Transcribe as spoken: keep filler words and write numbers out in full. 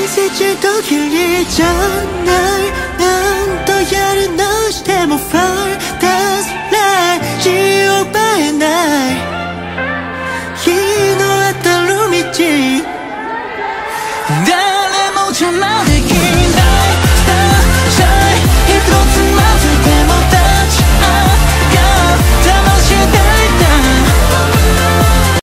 世界と切りじゃない何度やるのしても fine